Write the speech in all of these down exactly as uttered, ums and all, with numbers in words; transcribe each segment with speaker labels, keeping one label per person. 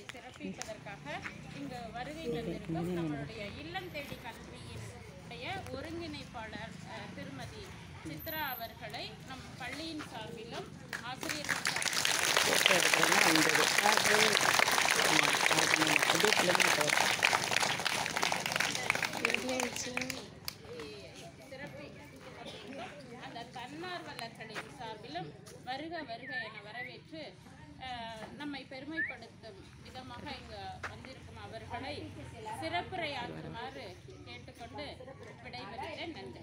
Speaker 1: சிறப்பிப்பதற்காக இங்கு வருகை தந்திருக்கும் நம்மளுடைய இல்லம் தேடி கல்வியினுடைய ஒருங்கிணைப்பாளர் திருமதி சித்ரா அவர்களை நம் பள்ளியின் சார்பிலும் ஆசிரியர்கள் அந்த தன்னார்வலர்களின் சார்பிலும் வருக வருக என வரவேற்று நம்மை பெருமைப்படுத்தும் விதமாக இங்கு வந்திருக்கும் அவர்களை சிறப்புரையாற்றுமாறு கேட்டுக்கொண்டு விடைபெறுகிறேன். நன்றி.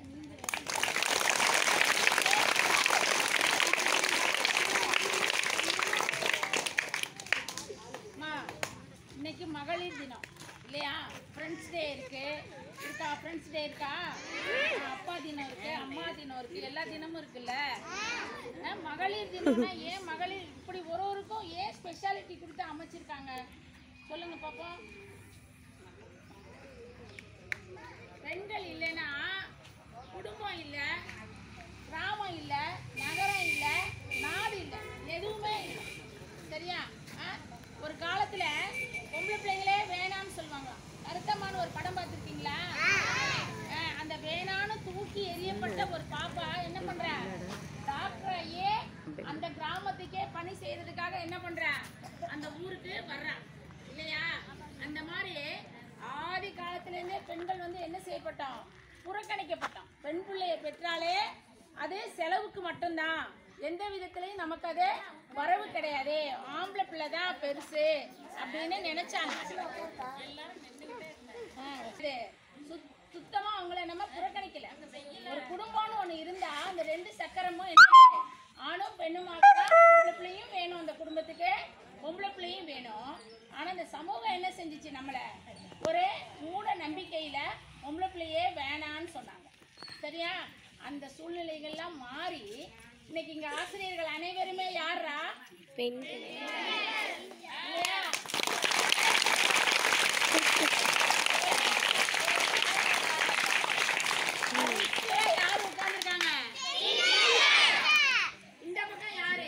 Speaker 1: இன்னைக்கு மகளிர் தினம் இல்லையா? ஃப்ரெண்ட்ஸ் டே இருக்கு இருக்கா? ஃப்ரெண்ட்ஸ் டே இருக்கா? அப்பா தினம் இருக்கு, அம்மா தினம் இருக்கு, எல்லா தினமும் இருக்குல்ல. மகளிர் தினம்னா ஏன் மகளிர் இப்படி ஒரு ஒருக்கும் ஏன் ஸ்பெஷாலிட்டி கொடுத்து அமைச்சிருக்காங்க சொல்லுங்க பாப்போம். பெண்கள் இல்லைன்னா குடும்பம் இல்லை, கிராமம் இல்லை, நகரம் இல்லை, நாடு இல்லை, எதுவுமே இல்லை. சரியா? ஒரு காலத்துல பொம்பளை பிள்ளைங்களே வேணான்னு சொல்லுவாங்க. அர்த்தமான ஒரு படம் பார்த்துருக்கீங்களா? அந்த வேணான்னு தூக்கி எறியப்பட்ட ஒரு பாப்பா என்ன பண்ற? டாக்டரையே அந்த கிராமத்துக்கே பணி செய்யறதுக்காக என்ன பண்ற? அந்த ஊருக்கு வர்றா இல்லையா? அந்த மாதிரி ஆதி காலத்துல இருந்தே பெண்கள் வந்து என்ன செய்யப்பட்டோம்? புறக்கணிக்கப்பட்டோம். பெண் பிள்ளையை பெற்றாலே அது செலவுக்கு மட்டும்தான், எந்த விதத்திலையும் நமக்கு அது வரவு கிடையாது, ஆம்பளை பிள்ளை தான் பெருசு அப்படின்னு நினைச்சாங்க. சுத்தமா அவங்கள நம்ம புறக்கணிக்கல. ஒரு குடும்பம்னு ஒண்ணு இருந்தா அந்த ரெண்டு சக்கரமும் என்ன, ஆணும் பெண்ணுமாக பொம்பளை பிள்ளையும் வேணும், அந்த குடும்பத்துக்கு பொம்பளை பிள்ளையும் வேணும். ஆனா இந்த சமூகம் என்ன செஞ்சிச்சு? நம்மள ஒரு மூட நம்பிக்கையில பொம்பளை பிள்ளையே வேணான்னு சொன்னாங்க. சரியா? அந்த சூழ்நிலைகள்லாம் மாறி இன்னைக்கு இங்க ஆசிரியர்கள் அனைவருமே யாரா? பெண்கள். யாரு உட்கார்ந்துருக்காங்க? இந்த பக்கம் யாரு?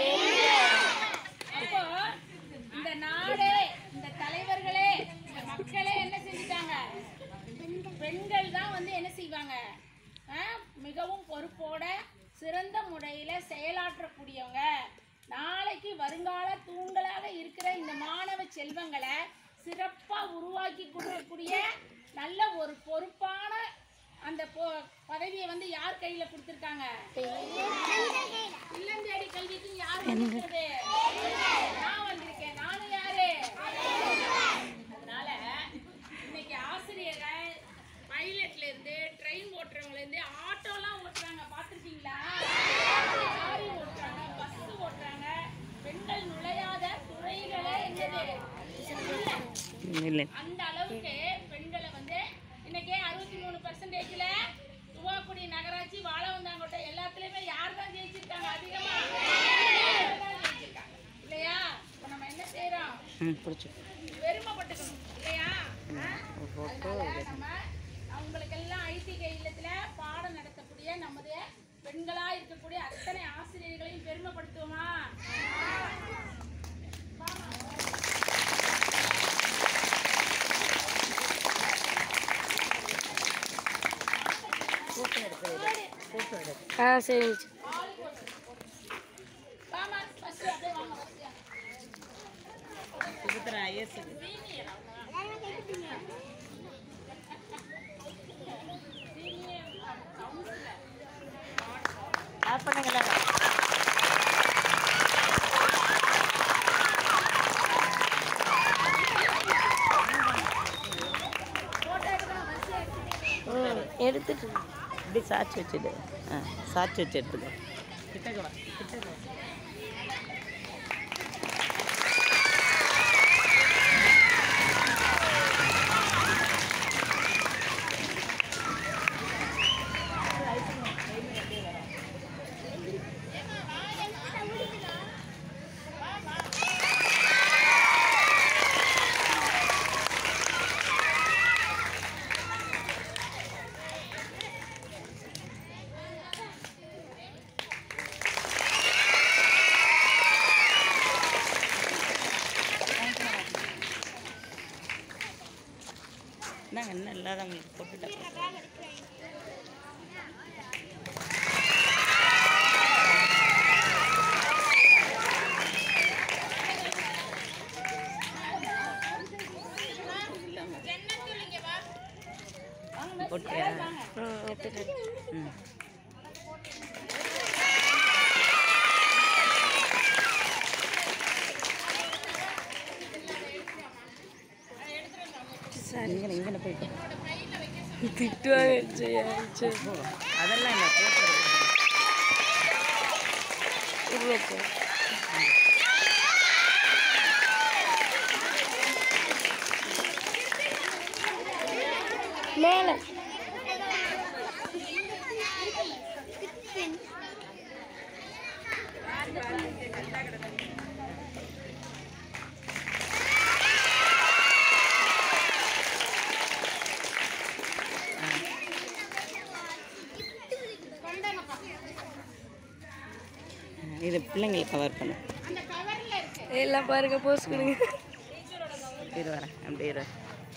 Speaker 1: அப்போ இந்த நாடே, இந்த தலைவர்களே, இந்த மக்களே என்ன செஞ்சுட்டாங்க? பெண்கள் தான் வந்து என்ன செய்வாங்க? மிகவும் பொறுப்போட சிறந்த முறையில செயலாற்றக்கூடியவங்க. நாளைக்கு வருங்கால தூண்களாக இருக்கிற இந்த மாணவ செல்வங்களை சிறப்பா உருவாக்கி கொடுக்கக்கூடிய நல்ல ஒரு பொறுப்பான அந்த பதவியை வந்து யார் கையில கொடுத்திருக்காங்க? இல்லம் தேடி கல்விக்கு யார் வந்திருக்கிறது? நான் வந்திருக்கேன். நானும் யாரு? அதனால இன்னைக்கு ஆசிரியர்கள் பைலட்ல இருந்து ட்ரெயின் ஓட்டுறவங்கள இருந்து ஆட்டோலாம் ஓட்டுறாங்க, பார்த்துருக்கீங்களா? லாரி ஓட்டுறாங்க, பஸ் ஓட்டுறாங்க. பெண்கள் நுழையாத துறைகளே என்னது இல்லை. அந்த அளவுக்கு பெண்களை வந்து இன்னைக்கு அறுபத்தி மூணு பர்சன்டேஜ்ல துவாக்குடி நகராட்சி, வாழவந்தாங்கோட்டை எல்லாத்துலயுமே யார் தான் ஜெயிச்சிருக்காங்க? அதிகமா ஜெயிச்சிருக்காங்க இல்லையா? இப்ப நம்ம என்ன செய்யறோம்? பெருமைப்பட்டுக்கணும் இல்லையா? நம்ம அவங்களுக்கெல்லாம் ஐடிகே இல்லத்துல பாடம் நடத்தக்கூடிய நம்முடைய பெண்களா இருக்கக்கூடிய அத்தனை ஆசிரியர்களையும் பெருமைப்படுத்துவோமா?
Speaker 2: சரி. எடுத்துட்டு
Speaker 3: இப்படி சாட்சி வச்சுடு. ஆ சாட்சி வச்சு எடுத்துக்கோ. கிட்டக்கவா கிட்டக்கவா நாங்கள் இன்னும் இல்லாதவங்களுக்கு போட்டுட்டேன். போட்டியா? ம். இங்கே இங்கே போயிட்டு
Speaker 2: திட்டுவாங்க.
Speaker 3: அதெல்லாம் இல்லை போட்டு
Speaker 2: மேலே
Speaker 3: இது பிள்ளைங்களுக்கு கவர் பண்ணு.
Speaker 2: எல்லாம் பாருங்க போஸ்ட் கொடுங்க.
Speaker 3: இரு வரேன் அப்படி இரு.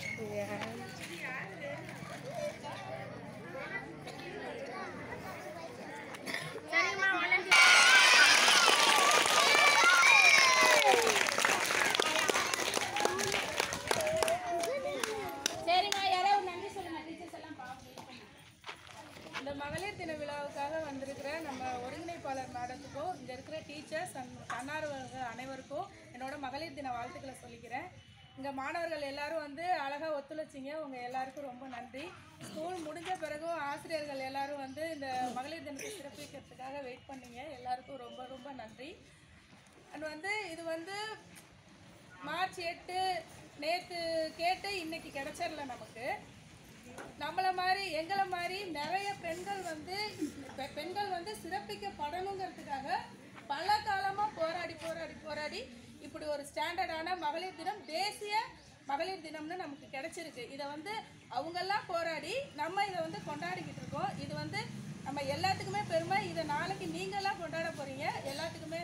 Speaker 4: இந்த மகளிர் தின விழாவுக்காக வந்திருக்கிற நம்ம ஒருங்கிணைப்பாளர் மேடத்துக்கும் இங்கே இருக்கிற டீச்சர்ஸ் அண்ட் தன்னார்வலர்கள் அனைவருக்கும் என்னோட மகளிர் தின வாழ்த்துக்களை சொல்லிக்கிறேன். இங்கே மாணவர்கள் எல்லாரும் வந்து அழகாக ஒத்துழைச்சிங்க. உங்கள் எல்லாருக்கும் ரொம்ப நன்றி. ஸ்கூல் முடிஞ்ச பிறகும் ஆசிரியர்கள் எல்லாரும் வந்து இந்த மகளிர் தினத்தை சிறப்பிக்கிறதுக்காக வெயிட் பண்ணீங்க. எல்லாருக்கும் ரொம்ப ரொம்ப நன்றி. அண்ட் வந்து இது வந்து மார்ச் எட்டு நேற்று கேட்டு இன்னைக்கு கிடைச்சிடல. நமக்கு நம்மளை மாதிரி எங்களை மாதிரி நிறைய பெண்கள் வந்து பெண்கள் வந்து சிறப்பிக்கப்படணுங்கிறதுக்காக பல காலமாக போராடி போராடி போராடி இப்படி ஒரு ஸ்டாண்டர்டான மகளிர் தினம், தேசிய மகளிர் தினம்னு நமக்கு கிடைச்சிருக்கு. இதை வந்து அவங்கெல்லாம் போராடி நம்ம இதை வந்து கொண்டாடிக்கிட்டு இருக்கோம். இது வந்து நம்ம எல்லாத்துக்குமே பெருமை. இதை நாளைக்கு நீங்கள்லாம் கொண்டாட போகிறீங்க. எல்லாத்துக்குமே